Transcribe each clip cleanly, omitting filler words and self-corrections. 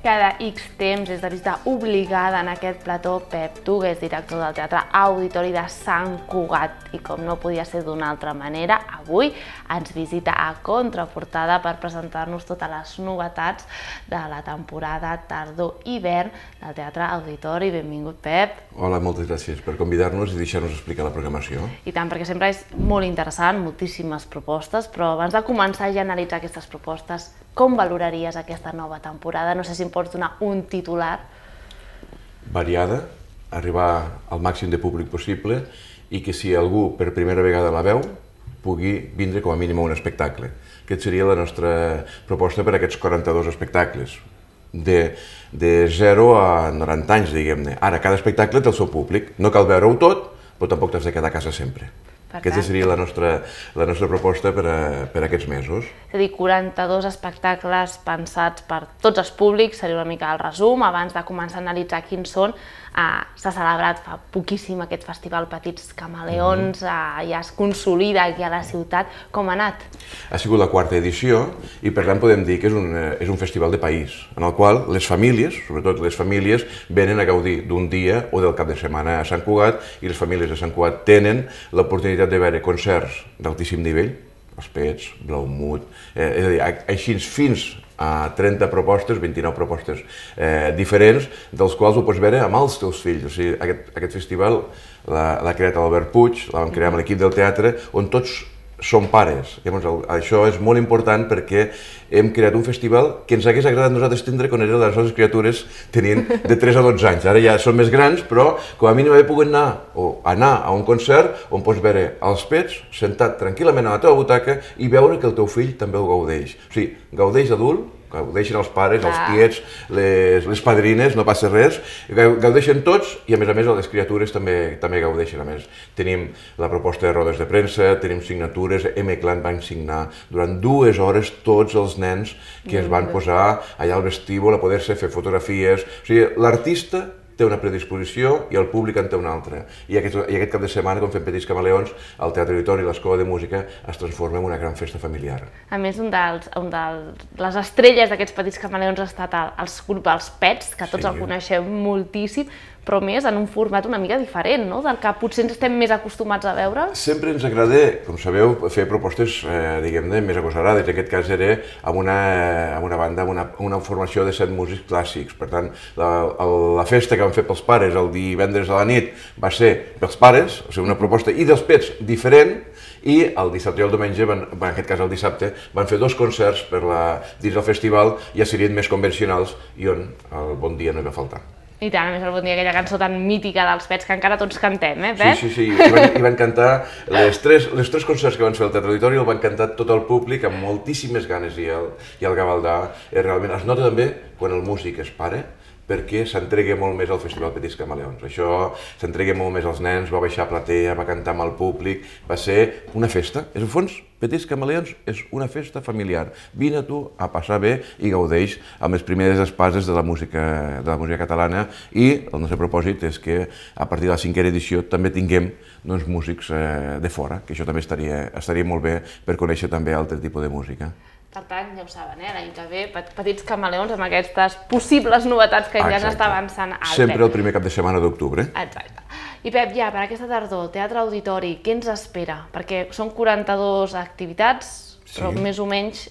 Cada X temps és de visita obligada en aquest plató Pep Tugués, director del Teatre Auditori de Sant Cugat. I com no podia ser d'una altra manera, avui ens visita a contraportada per presentar-nos totes les novetats de la temporada tardor-hivern del Teatre Auditori. Benvingut, Pep. Hola, moltes gràcies per convidar-nos i deixar-nos explicar la programació. I tant, perquè sempre és molt interessant, moltíssimes propostes, però abans de començar a analitzar aquestes propostes, com valoraries aquesta nova temporada? No sé si em pots donar un titular. Variada, arribar al màxim de públic possible i que si algú per primera vegada la veu pugui vindre com a mínim a un espectacle. Aquesta seria la nostra proposta per a aquests 42 espectacles, de 0 a 90 anys, diguem-ne. Ara, cada espectacle té el seu públic, no cal veure-ho tot, però tampoc t'has de quedar a casa sempre. Aquesta seria la nostra proposta per a aquests mesos. És a dir, 42 espectacles pensats per tots els públics, seria una mica el resum. Abans de començar a analitzar quins són, s'ha celebrat fa poquíssim aquest festival Petits Camaleons, ja es consolida aquí a la ciutat. Com ha anat? Ha sigut la 4ª edició i per tant podem dir que és un festival de país, en el qual les famílies, sobretot les famílies, venen a gaudir d'un dia o del cap de setmana a Sant Cugat i les famílies de Sant Cugat tenen l'oportunitat de veure concerts d'altíssim nivell, els Pets, Blaumut, és a dir, així fins a 30 propostes, 29 propostes diferents, dels quals ho pots veure amb els teus fills. O sigui, aquest festival l'ha creat Albert Puig, la vam crear amb l'equip del teatre, on tots som pares. Llavors, això és molt important perquè hem creat un festival que ens hagués agradat nosaltres tindre quan eren les nostres criatures tenien de 3 a 12 anys. Ara ja són més grans, però com a mínim haver pogut anar a un concert on pots veure els Pets sentat tranquil·lament a la teva butaca i veure que el teu fill també ho gaudeix. O sigui, gaudeix adult, gaudeixen els pares, els tiets, les padrines, no passa res, gaudeixen tots i a més les criatures també gaudeixen. A més, tenim la proposta de rodes de premsa, tenim signatures, M-Clan van signar durant 2 hores tots els nens que es van posar allà al vestíbul a poder-se fer fotografies. O sigui, l'artista té una predisposició i el públic en té una altra. I aquest cap de setmana, quan fem Petits Camaleons, el Teatre Auditori i l'Escola de Música es transforma en una gran festa familiar. A més, les estrelles d'aquests Petits Camaleons ha estat el grup Els Pets, que tots el coneixem moltíssim, però més en un format una mica diferent, no?, del que potser ens estem més acostumats a veure. Sempre ens agrada, com sabeu, fer propostes, diguem-ne, més agosarades. En aquest cas era amb una banda, amb una formació de 7 músics clàssics. Per tant, la festa que vam fer pels pares el divendres a la nit va ser pels pares, o sigui, una proposta i dels Pets diferent, i el dissabte i el diumenge, en aquest cas el dissabte, van fer 2 concerts dins del festival, ja serien més convencionals i on el Bon Dia no hi va faltar. I tant, a més el Bon Dia, aquella cançó tan mítica dels Pets que encara tots cantem, Pep? Sí, i van cantar les tres concerts que van fer al Teatre Auditori, el van cantar tot el públic amb moltíssimes ganes i el Gavaldà realment es nota també quan el músic es para, perquè s'entregui molt més al Festival Petits Camaleons. Això s'entregui molt més als nens, va baixar a platea, va cantar amb el públic, va ser una festa. En el fons, Petits Camaleons és una festa familiar. Vine tu a passar bé i gaudeix amb les primeres espases de la música catalana i el nostre propòsit és que a partir de la 5ª edició també tinguem músics de fora, que això també estaria molt bé per conèixer també altre tipus de música. Per tant, ja ho saben, l'any que ve, Petits Camaleons amb aquestes possibles novetats que ja s'està avançant al sempre el primer cap de setmana d'octubre. Exacte. I Pep, ja per aquesta tardor, Teatre Auditori, què ens espera? Perquè són 42 activitats, però més o menys...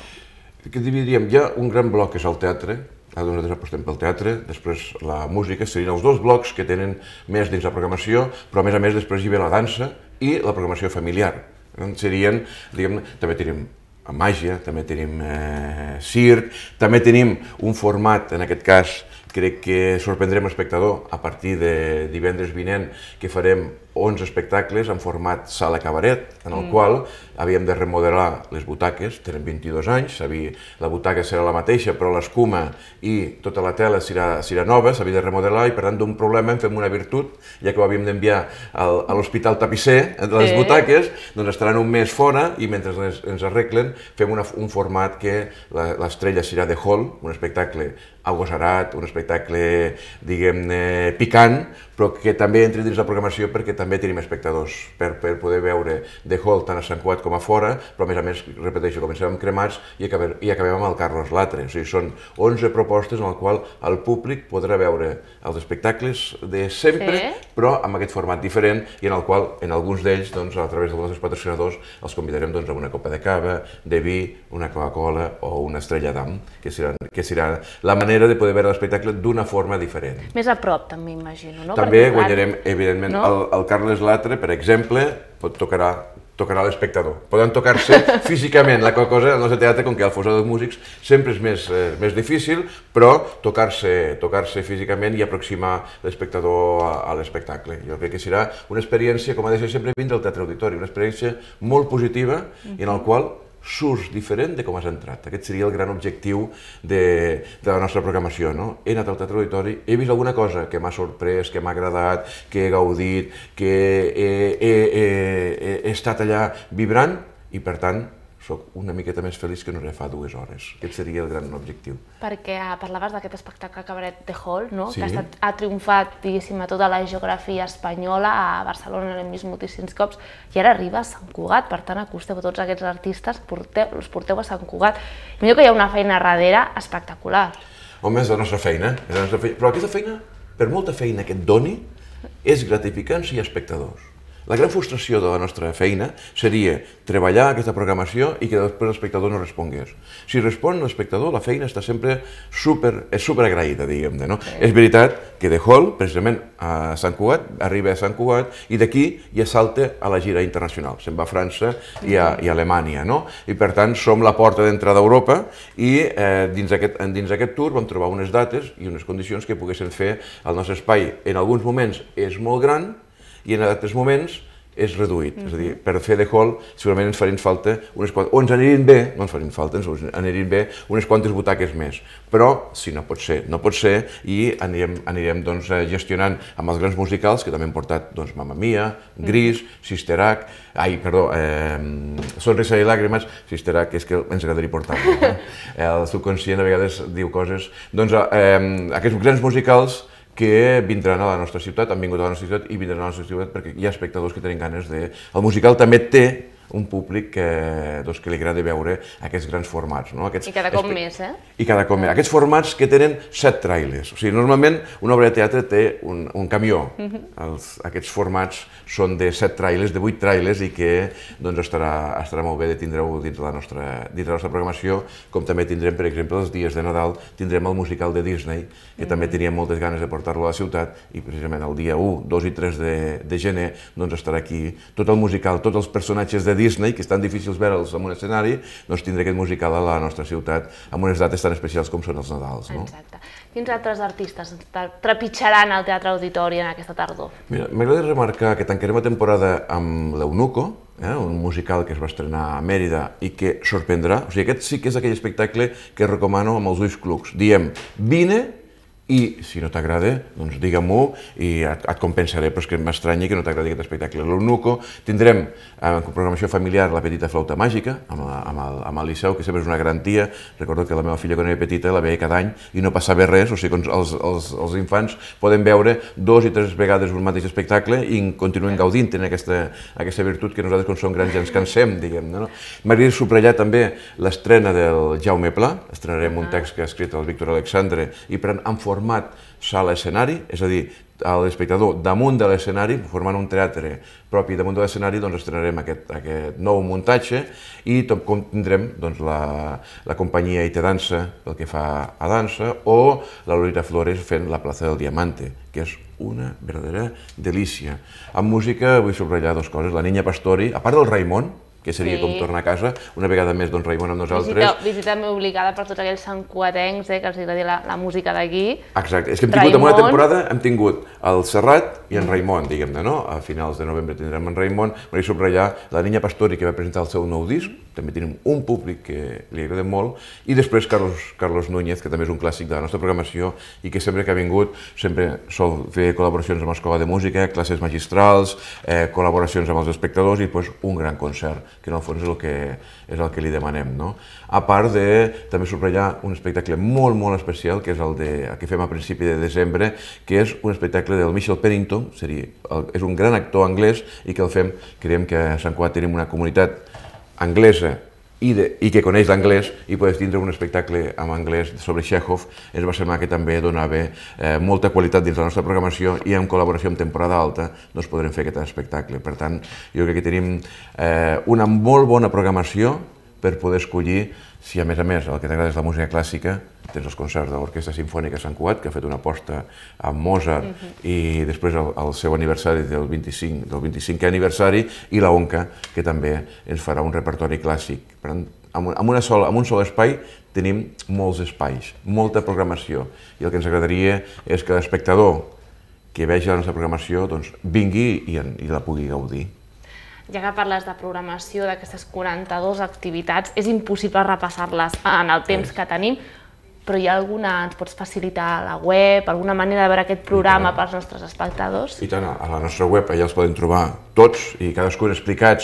Què dividiríem? Hi ha un gran bloc que és el teatre, nosaltres apostem pel teatre, després la música, serien els 2 blocs que tenen més dins la programació, però a més després hi ve la dansa i la programació familiar. Serien, diguem-ne, també tenim màgia, també tenim circ, també tenim un format, en aquest cas, crec que sorprendrem l'espectador a partir de divendres vinent, que farem 11 espectacles en format sala cabaret, en el qual havíem de remodelar les butaques, tenen 22 anys, la butaca serà la mateixa, però l'escuma i tota la tela serà nova, s'havia de remodelar i per tant d'un problema en fem una virtut, ja que ho havíem d'enviar a l'Hospital Tapisser de les butaques, doncs estaran un mes fora i mentre ens arreglen fem un format que l'estrella serà de hall, un espectacle agosarat, un espectacle espectacle, diguem-ne, picant, però que també entri dins la programació perquè també tenim espectadors per poder veure The Hall tant a Sant Cugat com a fora, però a més, repeteixo, comencem amb Cremats i acabem amb el Carlos Latre. O sigui, són 11 propostes en les quals el públic podrà veure els espectacles de sempre, però amb aquest format diferent i en el qual, en alguns d'ells, a través dels nostres patrocinadors, els convidarem a una copa de cava, de vi, una Coca-Cola o una estrella d'am, que serà la manera de poder veure l'espectacle d'una forma diferent. Més a prop, també imagino, no? També guanyarem, evidentment, el Carles Latre, per exemple, tocarà l'espectador. Poden tocar-se físicament, la qual cosa al nostre teatre, com que al Fossar dels Músics sempre és més difícil, però tocar-se físicament i aproximar l'espectador a l'espectacle. Jo crec que serà una experiència, com ha de ser sempre vindre al Teatre Auditori, una experiència molt positiva i en la qual surts diferent de com has entrat. Aquest seria el gran objectiu de la nostra programació. He anat al Teatre Auditori, he vist alguna cosa que m'ha sorprès, que m'ha agradat, que he gaudit, que he estat allà vibrant i, per tant, soc una miqueta més feliç que no era fa 2 hores. Aquest seria el gran objectiu. Perquè parlaves d'aquest espectacle cabaret The Hall, que ha triomfat, diguéssim, a tota la geografia espanyola, a Barcelona l'hem vist moltíssims cops, i ara arriba a Sant Cugat, per tant, acosteu tots aquests artistes, els porteu a Sant Cugat. Millor que hi ha una feina darrere espectacular. Home, és la nostra feina, però aquesta feina, per molta feina que et doni, és gratificant si hi ha espectadors. La gran frustració de la nostra feina seria treballar aquesta programació i que després l'espectador no respongués. Si respon l'espectador, la feina està sempre super agraïda, diguem-ne, no? És veritat que The Hall, precisament a Sant Cugat, arriba a Sant Cugat i d'aquí ja salta a la gira internacional. Se'n va a França i a Alemanya, no? I per tant som la porta d'entrada a Europa i dins aquest tour vam trobar unes dates i unes condicions que poguessin fer el nostre espai. En alguns moments és molt gran i en altres moments és reduït. És a dir, per fer The Hall segurament ens farien falta unes quantes, o ens anirien bé, no ens farien falta, ens anirien bé unes quantes butaques més. Però, si no pot ser, i anirem gestionant amb els grans musicals, que també hem portat Mamma Mia, Gris, Sister Act, Sonrisa i Làgrimes, Sister Act, que és que ens agradaria portar-lo. El subconscient a vegades diu coses. Doncs aquests grans musicals que vindran a la nostra ciutat, han vingut a la nostra ciutat i vindran a la nostra ciutat perquè hi ha espectadors que tenen ganes de... El musical també té un públic que li agrada veure aquests grans formats. I cada cop més, eh? I cada cop més. Aquests formats que tenen 7 trailers. O sigui, normalment una obra de teatre té un camió. Aquests formats són de 7 trailers, de 8 trailers, i que estarà molt bé de tindre-ho dins de la nostra programació, com també tindrem, per exemple, els dies de Nadal, tindrem el musical de Disney, que també teníem moltes ganes de portar-lo a la ciutat, i precisament el dia 1, 2 i 3 de gener estarà aquí tot el musical, tots els personatges de Disney, que és tan difícils veure'ls en un escenari, tindrà aquest musical a la nostra ciutat amb unes dates tan especials com són els Nadals. Exacte. Quins altres artistes trepitjaran al Teatre Auditori en aquesta tardor? Mira, m'agrada remarcar que tancarem la temporada amb l'Eunuco, un musical que es va estrenar a Mèrida i que sorprendrà. O sigui, aquest sí que és aquell espectacle que recomano amb els ulls clucs. Diem, vine, i si no t'agrada, doncs digue-m'ho i et compensaré, però és que m'estranya que no t'agradi aquest espectacle. L'Eunuco, tindrem en programació familiar La petita flauta màgica, amb el Liceu, que sempre és una garantia. Recordo que la meva filla, quan era petita, la veia cada any i no passava res, o sigui, els infants poden veure 2 i 3 vegades un mateix espectacle i continuen gaudint en aquesta virtut que nosaltres, quan som grans, ja ens cansem, diguem-ne. M'agradaria subratllar també l'estrena del Jaume Pla, estrenarem un text que ha escrit el Víctor Alexandre i en format sala-escenari, és a dir, l'espectador damunt de l'escenari, formant un teatre propi damunt de l'escenari, estrenarem aquest nou muntatge i tindrem la companyia IT Dansa pel que fa a dansa o la Lolita Flores fent La plaça del Diamante, que és una verdadera delícia. En música vull subratllar 2 coses. La Niña Pastori, a part del Raimon, que seria com tornar a casa, una vegada més Raimon amb nosaltres. Visita obligada per tots aquells santcuatencs que els agradi la música d'aquí. Exacte, és que hem tingut en una temporada, hem tingut el Serrat i en Raimon, diguem-ne, no? A finals de novembre tindrem en Raimon. M'agradaria subratllar la Niña Pastori, que va presentar el seu nou disc, també tenim un públic que li agrada molt, i després Carlos Núñez, que també és un clàssic de la nostra programació i que sempre que ha vingut sempre sol fer col·laboracions amb l'Escola de Música, classes magistrals, col·laboracions amb els espectadors i després un gran concert que en el fons és el que li demanem. A part de també subratllar un espectacle molt, molt especial, que és el que fem a principi de desembre, que és un espectacle del Michael Pennington, és un gran actor anglès i que el fem, creiem que a Sant Cugat tenim una comunitat anglesa i que coneix l'anglès, i poder tindre un espectacle en anglès sobre Chekhov ens va semblar que també donava molta qualitat dins la nostra programació, i en col·laboració amb Temporada Alta podrem fer aquest espectacle. Per tant, jo crec que tenim una molt bona programació per poder escollir. Si a més el que t'agrada és la música clàssica, tens els concerts de l'Orquestra Simfònica Sant Cugat, que ha fet una aposta amb Mozart, i després el seu aniversari del 25è aniversari, i la ONCA, que també ens farà un repertori clàssic. Per tant, amb un sol espai tenim molts espais, molta programació, i el que ens agradaria és que l'espectador que vegi la nostra programació vingui i la pugui gaudir. Ja que parles de programació, d'aquestes 42 activitats, és impossible repassar-les en el temps que tenim, però hi ha alguna, ens pots facilitar la web, alguna manera de veure aquest programa pels nostres espectadors? I tant, a la nostra web allà els poden trobar tots i cadascun explicats,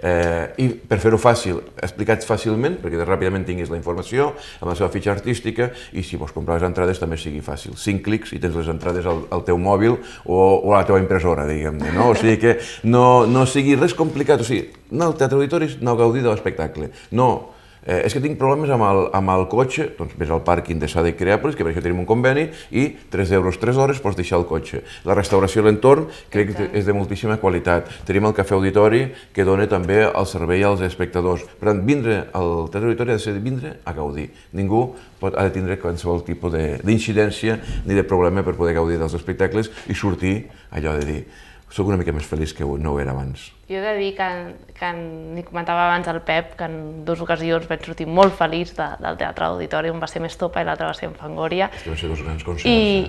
i per fer-ho fàcil, explicats fàcilment, perquè ràpidament tinguis la informació amb la seva fitxa artística, i si vols comprar les entrades també sigui fàcil. 5 clics i tens les entrades al teu mòbil o a la teva impressora, diguem-ne. O sigui que no sigui res complicat. O sigui, anar al Teatre Auditori és anar a gaudir de l'espectacle. No, és que tinc problemes amb el cotxe, doncs vés al pàrquing de Sada i Creàpolis, que per això tenim un conveni, i 3 euros 3 hores pots deixar el cotxe. La restauració a l'entorn crec que és de moltíssima qualitat. Tenim el Cafè Auditori, que dona també el servei als espectadors. Per tant, vindre al Teatre Auditori ha de ser vindre a gaudir. Ningú ha de tindre qualsevol tipus d'incidència ni de problema per poder gaudir dels espectacles i sortir allò de dir: soc una mica més feliç que no ho era abans. Jo he de dir que n'hi comentava abans al Pep, que en 2 ocasions vaig sortir molt feliç del Teatre Auditori, un va ser Mestopa i l'altre va ser en Fangoria. És que van ser 2 grans concerts.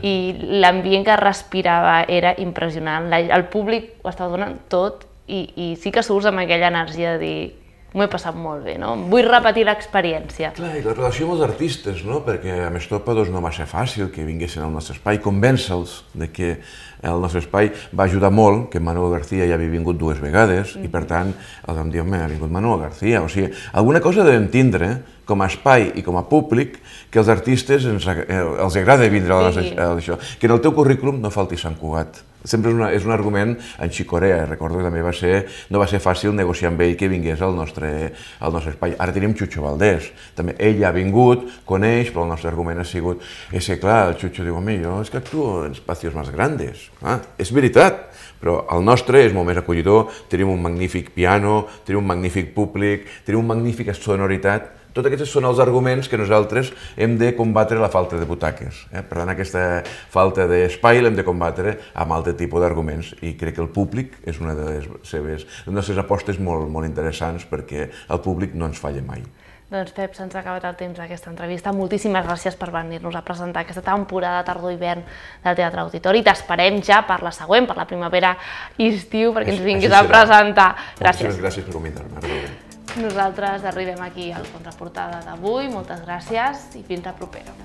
I l'ambient que respirava era impressionant. El públic ho estava donant tot, i sí que surts amb aquella energia de dir: m'ho he passat molt bé, no? Vull repetir l'experiència. Clar, i la relació amb els artistes, no? Perquè a Mestopa no va ser fàcil que vinguessin al nostre espai, convèncer-los que el nostre espai va ajudar molt, que Manuel García ja havia vingut 2 vegades, i per tant els vam dir: home, ha vingut Manuel García. O sigui, alguna cosa devem tindre com a espai i com a públic que als artistes els agrada vindre a això. Que en el teu currículum no falti Sant Cugat. Sempre és un argument en Xicorea. Recordo que també no va ser fàcil negociar amb ell que vingués al nostre espai. Ara tenim Xucho Valdés. També ell ja ha vingut, coneix, però el nostre argument ha sigut: és que clar, el Xucho diu: home, jo és que actuo en espacios más grandes. És veritat, però el nostre és molt més acollidor, tenim un magnífic piano, tenim un magnífic públic, tenim una magnífica sonoritat. Tots aquests són els arguments que nosaltres hem de combatre la falta de butaques. Per tant, aquesta falta d'espai l'hem de combatre amb altre tipus d'arguments, i crec que el públic és una de les nostres apostes molt interessants, perquè el públic no ens falla mai. Doncs Pep, se'ns ha acabat el temps d'aquesta entrevista. Moltíssimes gràcies per venir-nos a presentar aquesta temporada tardor-hivern del Teatre Auditori. T'esperem ja per la següent, per la primavera i estiu, perquè ens vinguis a presentar. Gràcies. Moltíssimes gràcies per convidar-me. Nosaltres arribem aquí al Contraportada d'avui. Moltes gràcies i fins la propera.